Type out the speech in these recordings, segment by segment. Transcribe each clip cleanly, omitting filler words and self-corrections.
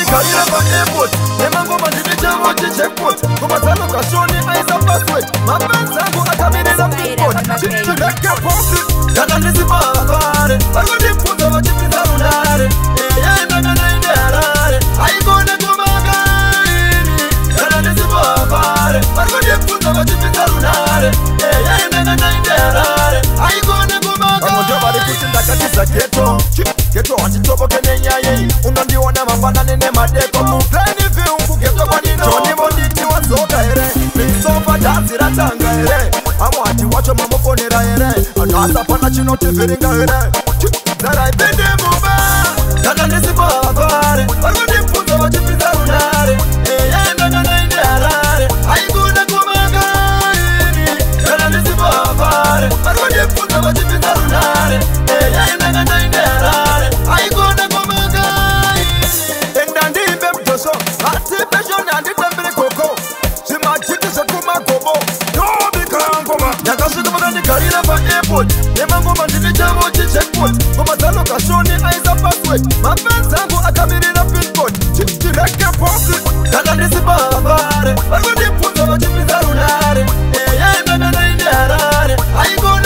ndikarira pa-airport nemangoma ndine chavo checheckpot kumatano kashoni aisa password mapenzi angu akamirira pinpot chireke posi kana ndisi pahavare vakondibvunza vachipinza runare eyaendanganainde harare aikone kumakaini kana ndisi pahavare vakondibvunza vachipinza runare eyaendanganainde harare aikone kumakavari kuti ndakatiza geto wachitoboke nenyayei unondiona mangwanani nemadeko muplani viungu geto kwanino chonivonditi wazoka here misofa dhanzi ratanga here amwati wacho mamufonera here anhu asapana chinotivhiringa here dzaraipinde mumba kana ndisipahavare vakondibvunza vachipinza runare eyaendanganainde harare aikune kumakaini kana ndisipahavare vakondibvunza vachipinza runare eyaendanganainde harare aikone kumakaini endandimbe mjoso atipeshoni handitambire koko zvimajiti zvekumagobo tobikangoma ndakasvika vakandigarira pa-airport nemangoma ndine chavo checheckpot komadzano kashoni aisa password mapenzi angu akamirira pinpot chireke posi kana ndisi pahavare vakondibvunza vachipinza runare eyaendanganainde harare aikone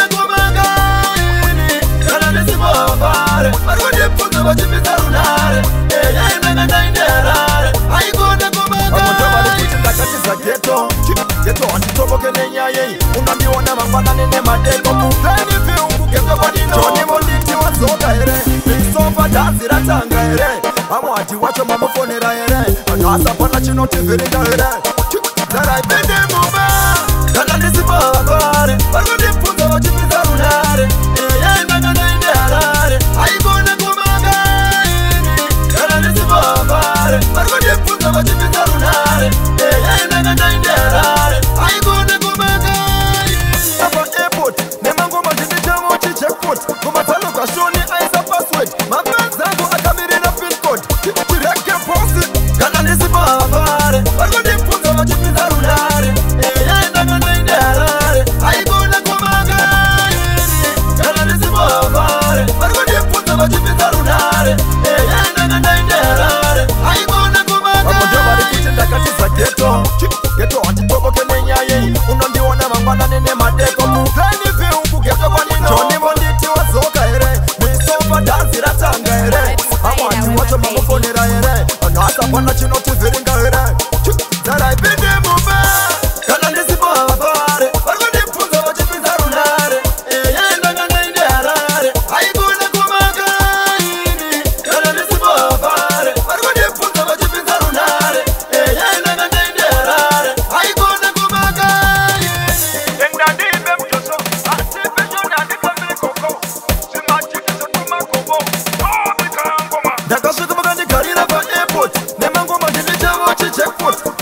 kumakaini kana ndisi pahavare vakondibvunza vachipinza runare eyaendanganainde harare aikone kumakaini ndakatiza geto handitoboke nenyayei unondiona mangwanani nemadeko muplani viungu geto kwanino chonivonditi wazoka here misofa dhanzi ratanga here amwati wacho mamufonera here anhu asapana chinotivhiringa here dzaraipinde mumba kana ndisi pahavare vakondibvunza vachipinza runare eyaendanganainde harare aikone kumakaini kana ndisi pahavare vakondibvunza vachipinza runare eyaendanganainde harare aikone kumakaini pa-airport nemangoma ndine chavo checheckpot kumatano kashoni aisa password mapenzi angu akamirira pinpot chireke posi kana ndisi pahavare vakondibvunza vachipinza runare eyaendanganainde harare aikone kumakaini kana ndisi pahavare vakondibvunza vachipinza runare eyaendanganainde harare aikone kumakaini ndakatiza geto handitoboke nenyayei unondiona mangwanani nemadeko muplani viungu geto kwanino chonivonditi wazoka here misofa dhanzi ratanga here amwati wacho mamufonera here anhu asapana chinotivhiringa here dzaraipinde mumba kana ndisi pahavare vakondibvunza vachipinza runare eyaendanganainde harare aikone kumakaini kana ndisi pahavare vakondibvunza vachipinza runare eyaendanganainde harare aikone kumakaini endandimbe mjoso atipeshoni handitambire koko zvimajiti zvekumagobo tobikangoma ndakasvika vakandigarira pa-airport nemangoma ndine chavo checheckpot